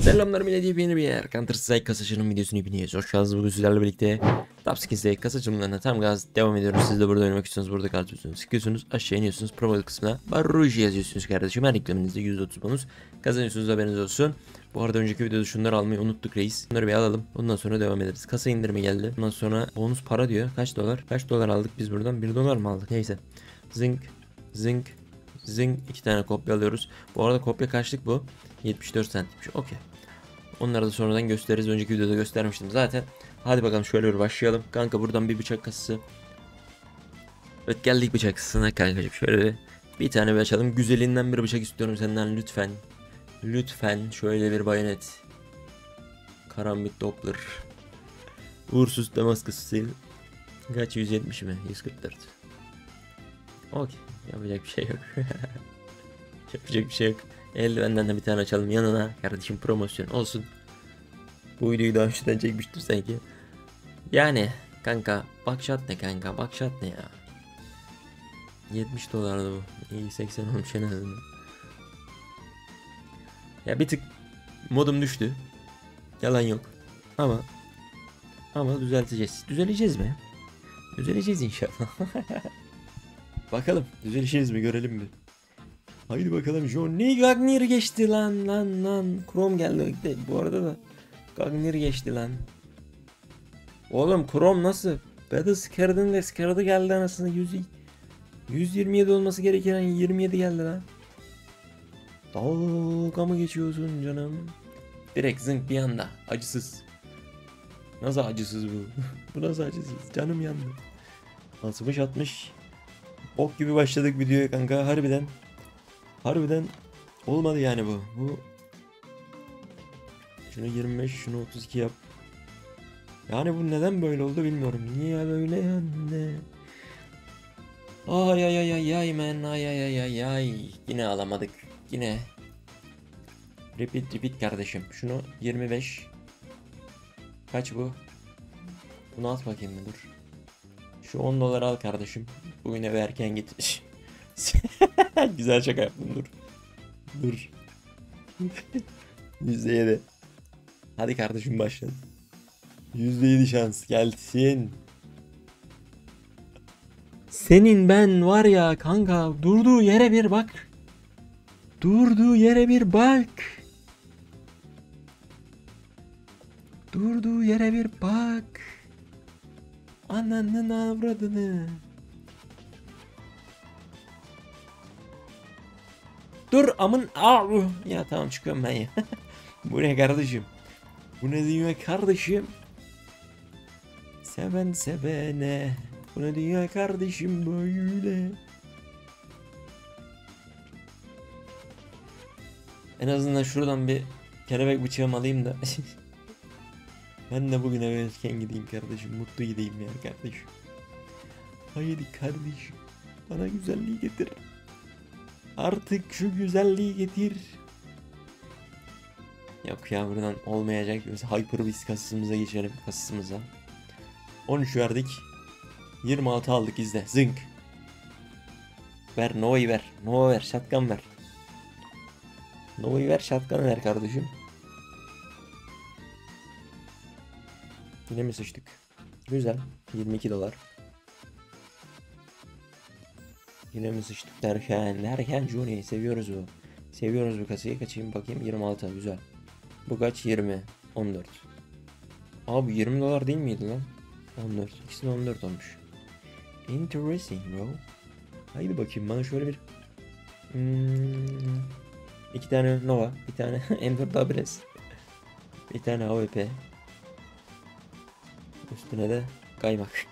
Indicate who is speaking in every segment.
Speaker 1: Selamlar millet, yeni bir yer. Counter Strike kasacının videosunu yapıyoruz. Hoş geldiniz. Bugün sizlerle birlikte Topskins'te kasacımlarına tam gaz devam ediyoruz. Siz de burada oynamak istiyorsanız burada kartıyorsunuz. Sıkıyorsunuz, aşağı iniyorsunuz. Profil kısmına Barruji yazıyorsunuz kardeşim. Her reklamınızda %30 bonus kazanıyorsunuz, haberiniz olsun. Bu arada önceki videoda şunları almayı unuttuk reis. Bunları bir alalım. Ondan sonra devam ederiz. Kasa indirimi geldi. Ondan sonra bonus para diyor. Kaç dolar? Kaç dolar aldık biz buradan? 1 dolar mı aldık? Neyse. Zing. Zing. Zing. 2 tane kopya alıyoruz. Bu arada kopya kaçlık bu? 74 centmiş. Okey. Onları da sonradan gösteririz. Önceki videoda göstermiştim zaten. Hadi bakalım şöyle bir başlayalım. Kanka buradan bir bıçak kasası. Evet, geldik bıçak kasasına kankacığım. Şöyle bir tane bir açalım. Güzelinden bir bıçak istiyorum senden lütfen. Lütfen şöyle bir bayonet. Karambit Doppler. Uğursuz Damaskus Steel. Kaç, 170 mi? 144. Okey. Yapacak bir şey yok. Yapacak bir şey yok. Eldivenden de bir tane açalım yanına. Kardeşim promosyon olsun. Bu videoyu daha önceden çekmiştir sanki. Yani kanka bakşat ne kanka, bakşat ne ya. 70 dolardı bu. İyi 80 olmuş en azından. Ya bir tık modum düştü. Yalan yok. Ama düzelteceğiz. Düzeleceğiz mi? Düzeleceğiz inşallah. Bakalım düzeleceğiz mi, görelim mi? Haydi bakalım. Johnny Gagner geçti lan. Chrome geldi. Bu arada da Gagner geçti lan. Oğlum Chrome nasıl? Battle Scarred'ın da Scarred'ı geldi anasını. 127 olması gereken 27 geldi lan. Dalga mı geçiyorsun canım? Direkt zınk bir anda. Acısız. Nasıl acısız bu? Bu nasıl acısız? Canım yandı. Nasılmış atmış. Ok gibi başladık videoya kanka. Harbiden olmadı yani bu. Şunu 25, şunu 32 yap. Yani bu neden böyle oldu bilmiyorum. Niye böyle yani? Ay man, ay. Yine alamadık. Yine. Repeat kardeşim. Şunu 25. Kaç bu? Bunu at bakayım mı, dur. Şu 10 dolar al kardeşim. Bugün eve erken gitmiş. Güzel şaka yaptım, dur. %7. Hadi kardeşim başla. %7 şans gelsin. Senin ben var ya kanka, durduğu yere bir bak. Durduğu yere bir bak. Durduğu yere bir bak. Ananın avradını. Dur amın av. Ya tamam, çıkıyorum ben ya. Bu ne kardeşim? Bu ne dünya kardeşim? Seven sevene. Bu ne dünya kardeşim böyle? En azından şuradan bir kelebek bıçağımı alayım da. Ben de bugün eve erken gideyim kardeşim. Mutlu gideyim ya kardeşim. Haydi kardeşim. Bana güzelliği getir. Artık şu güzelliği getir. Yok ya, buradan olmayacak. Mesela Hyperbeast kasasımıza geçelim. Kasasımıza 13 verdik. 26 aldık, izle. Zınk. Ver Nova'yı ver. Nova ver. Shotgun ver. Nova'yı ver. Shotgun ver kardeşim. Yine mi sıçtık? Güzel. 22 dolar. Yine mi sıçtık derken Johnny seviyoruz bu. Seviyoruz bu kasayı. Kaçayım bakayım. 26 güzel. Bu kaç? 20. 14. Abi 20 dolar değil miydi lan? 14. İkisine 14 olmuş. Interesting bro. Haydi bakayım bana şöyle bir 2 tane Nova, bir tane M4 Abres, bir tane AWP, üstüne de kaymak.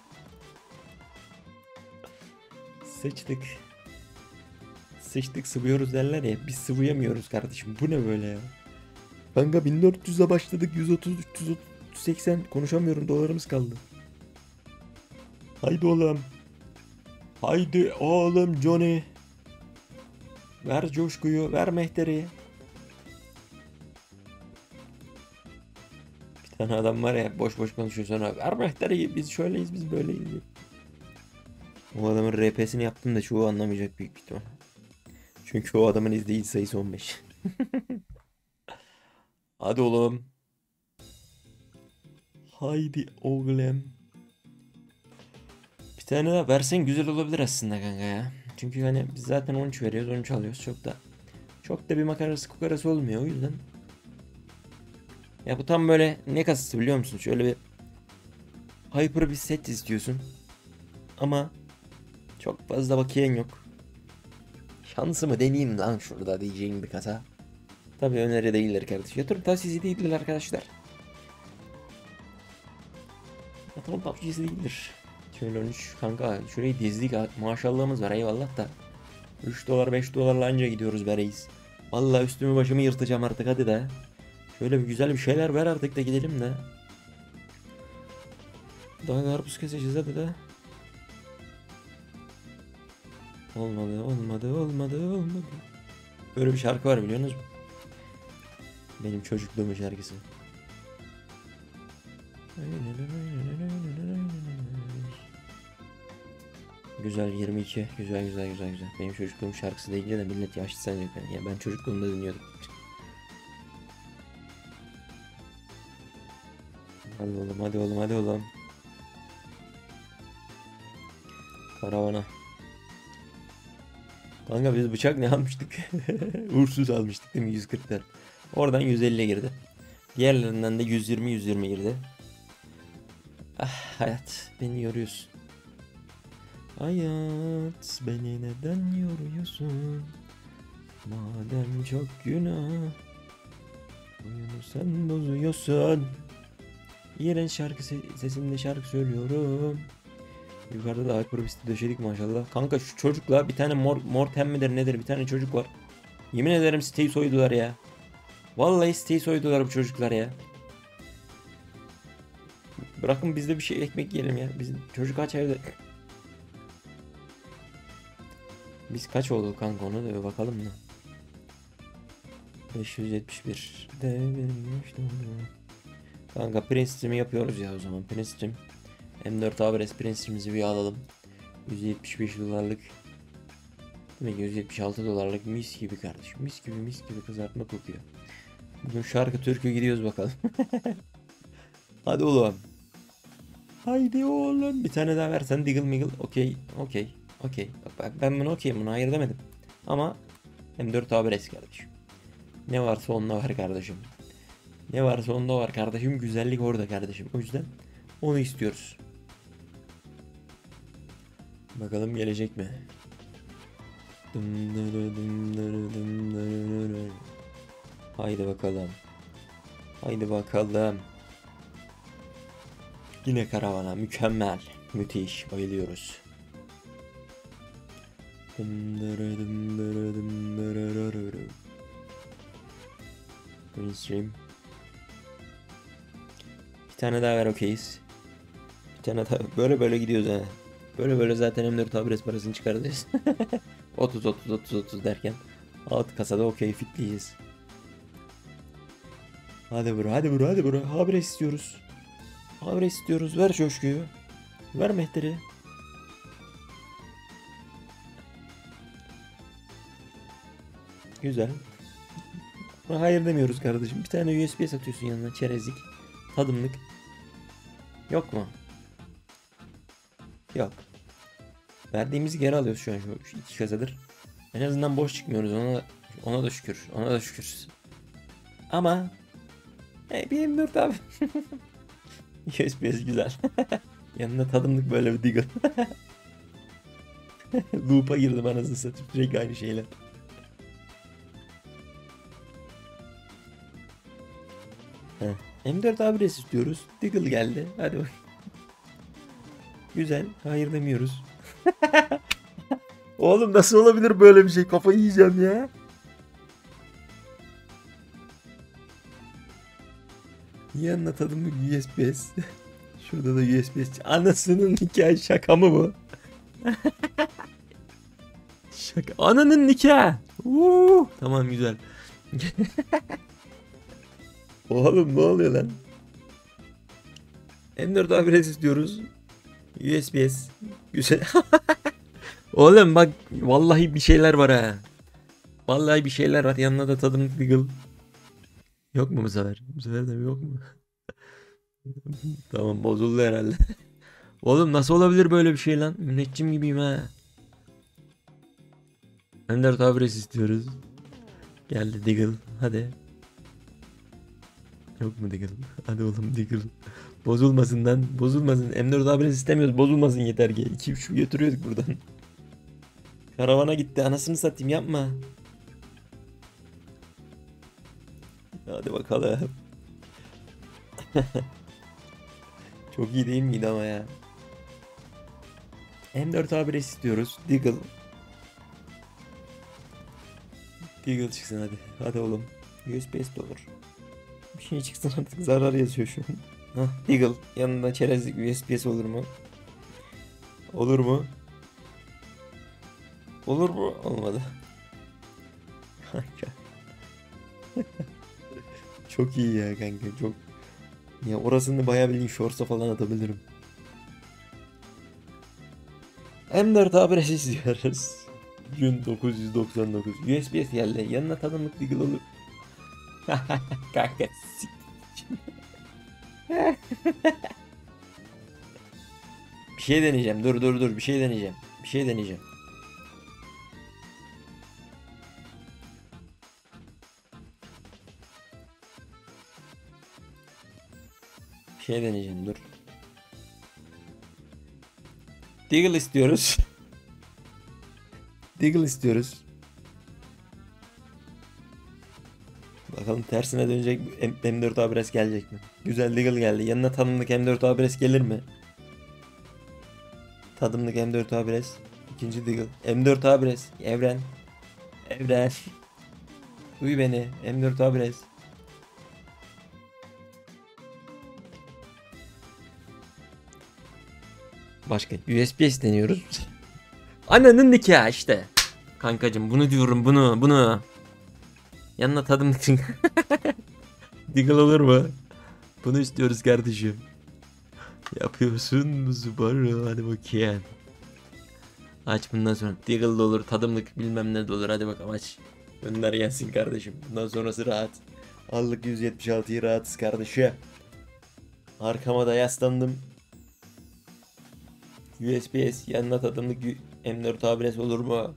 Speaker 1: Sıçtık sıvıyoruz derler ya, biz sıvıyamıyoruz kardeşim. Bu ne böyle ya? Kanka 1400'e başladık, 130 330 80 konuşamıyorum, dolarımız kaldı. Haydi oğlum Johnny. Ver coşkuyu, ver mehteri. Bir tane adam var ya, boş boş konuşuyor, sonra ver mehteri, biz şöyleyiz, biz böyleyiz. O adamın RP'sini yaptım da çoğu anlamayacak büyük ihtimal. Çünkü o adamın izleyici sayısı 15. Hadi oğlum. Haydi oğlum. Bir tane daha versen güzel olabilir aslında kanka ya. Çünkü hani biz zaten 13 veriyoruz, 13 alıyoruz. Çok da bir makarası kukarası olmuyor o yüzden. Ya bu tam böyle ne kasası biliyor musun? Şöyle bir hyper bir set istiyorsun. Ama çok fazla bakiyen yok. Şansımı deneyeyim lan şurada diyeceğim bir kasa. Tabii öneri değildir kardeş. Yatırım tavsiyesi değildir arkadaşlar. Yatırım tavsiyesi değildir. Şöyle 13 kanka şurayı dizdik maşallahımız var eyvallah da. 3 dolar 5 dolarla anca gidiyoruz be reis. Vallahi üstümü başımı yırtacağım artık hadi de. Şöyle bir güzel bir şeyler ver artık da gidelim de. Daha karpuz keseceğiz hadi de. Olmadı. Böyle bir şarkı var biliyor musunuz? Benim çocukluğumun şarkısı. Güzel 22. Güzel. Benim çocukluğum şarkısı deyince de millet yaşlı sanacak beni. Ya ben çocukluğumda dinliyordum. Hadi oğlum. Karavana. Kanka biz bıçak ne almıştık? Uğursuz almıştık değil mi? 140'lar. Oradan 150 girdi. Diğerlerinden de 120 girdi. Ah hayat beni yoruyorsun. Hayat beni neden yoruyorsun? Madem çok günah. Oyunu sen bozuyorsun. İğrenç şarkı sesinde şarkı söylüyorum. Yukarıda da Hyperbeast'i döşedik maşallah. Kanka şu çocukla bir tane Mortem midir nedir bir tane çocuk var. Yemin ederim siteyi soydular ya. Vallahi siteyi soydular bu çocuklar ya. Bırakın biz de bir şey ekmek yiyelim ya. Bizim çocuk kaç evde. Biz kaç olduk kanka onu da bir bakalım da. 571 de verilmiş kanka Prince Stream'i yapıyoruz ya o zaman. Prince Stream M4 Abres Prince Stream'imizi bir alalım. 175 dolarlık demek 176 dolarlık mis gibi kardeşim. Mis gibi kızartma kokuyor. Bugün şarkı türkü gidiyoruz bakalım. Hadi oğlum. Haydi oğlum. Bir tane daha versen Diggle Miggle. Okey. Bak ben bunu okeyim. Bunu hayır demedim. Ama M4 Abres kardeşim. Ne varsa onda var kardeşim. Ne varsa onda var kardeşim. Güzellik orada kardeşim. O yüzden onu istiyoruz. Bakalım gelecek mi? Haydi bakalım. Yine karavana. Mükemmel. Müthiş. Bayılıyoruz. Mainstream. Bir tane daha ver okeyiz. Bir tane daha böyle gidiyoruz ha. Böyle zaten M4 Abres parasını çıkaracağız. 30 derken alt kasada okey fitleyeceğiz. Hadi bro. Abres istiyoruz. Ver coşkuyu. Ver mehteri. Güzel. Hayır demiyoruz kardeşim. Bir tane USB satıyorsun yanına çerezlik. Tadımlık. Yok mu? Yok. Verdiğimizi geri alıyoruz şu an şu 2 kasadır. En azından boş çıkmıyoruz ona da şükür. Ama bir M4 abi. USB'si güzel. Yanına tadımlık böyle bir Deagle. Loop'a girdim anasını satayım sürekli aynı şeyler. M4 Abres istiyoruz. Deagle geldi. Hadi bak. Güzel. Hayır demiyoruz. Oğlum nasıl olabilir böyle bir şey? Kafayı yiyeceğim ya. Yanına tadımlık USBS. Şurada da USBS. Anasının nikahı şaka mı bu? Şaka. Ananın nikahı. Tamam güzel. Oğlum ne oluyor lan? M4 Abres istiyoruz. USBS. Güzel. Oğlum bak vallahi bir şeyler var ha. Vallahi bir şeyler var. Yanına da tadımlık Deagle. Yok mu bu sefer? Bu sefer de yok mu? Tamam, bozuldu herhalde. Oğlum nasıl olabilir böyle bir şey lan? Müneccim gibiyim ha. Ender Tabres istiyoruz. Geldi Diggle. Hadi. Yok mu Diggle? Hadi oğlum Diggle. Bozulmasın lan. Bozulmasın. M4 Tabres istemiyoruz. Bozulmasın yeter ki. 2-3 götürüyorduk buradan. Karavana gitti. Anasını satayım, yapma. Hadi bakalım. Çok iyi değil miydi ama ya? M4 Tabres istiyoruz. Diggle. Diggle çıksın hadi. Hadi oğlum. USPS de olur. Bir şey çıksın artık, zarar yazıyor şu an. Hah, Deagle. Yanında çerezlik USPS olur mu? Olur mu? Olur mu? Olmadı. Kanka. Çok iyi ya kanka, çok. Ya orasını bayağı bildiğin shorts'a falan atabilirim. M4 Abres istiyoruz. Gün 999. USPS geldi. Yanına tanımlık Deagle olur. Kanka. Bir şey deneyeceğim. Dur. Bir şey deneyeceğim. Bir şey deneyeceğim. Bir şey deneyeceğim. Dur. Deagle istiyoruz. Deagle istiyoruz. Bakalım tersine dönecek M4 Abres gelecek mi? Güzel Deagle geldi. Yanına tadımlık M4 Abres gelir mi? Tadımlık M4 Abres. İkinci Deagle. M4 Abres. Evren. Evren. Duy beni. M4 Abres. Başka USPS deniyoruz. Ananın nikahı işte. Kankacım bunu diyorum, bunu. Yanına tadım Deagle olur mu? Bunu istiyoruz kardeşim. Yapıyorsun bu Subaru, hadi bakayım. Aç bundan sonra. Deagle de olur, tadımlık bilmem ne de olur, hadi bakalım aç. Gönder gelsin kardeşim. Bundan sonrası rahat. Aldık 176'yı, rahatız kardeşim. Arkama da yaslandım. USPS yanına tadımlık M4 Abres olur mu?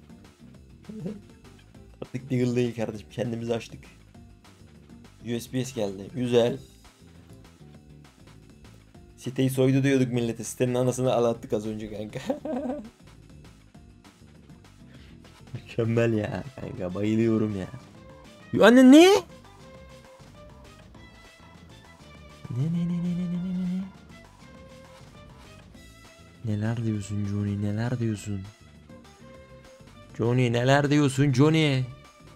Speaker 1: Artık Deagle değil kardeşim, kendimizi açtık. USPS geldi. Güzel. Siteyi soydu diyorduk millete. Sitenin anasını ağlattık az önce kanka. Mükemmel ya kanka, bayılıyorum ya. Anne ne? Ne? Neler diyorsun Johnny, neler diyorsun? Johnny neler diyorsun Johnny?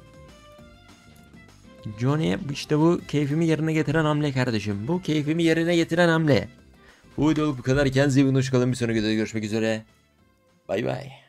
Speaker 1: Johnny işte bu keyfimi yerine getiren hamle kardeşim. Bu keyfimi yerine getiren hamle. Bu videoluk bu kadar. Kendinize iyi bakın. Hoşçakalın. Bir sonraki videoda görüşmek üzere. Bay bay.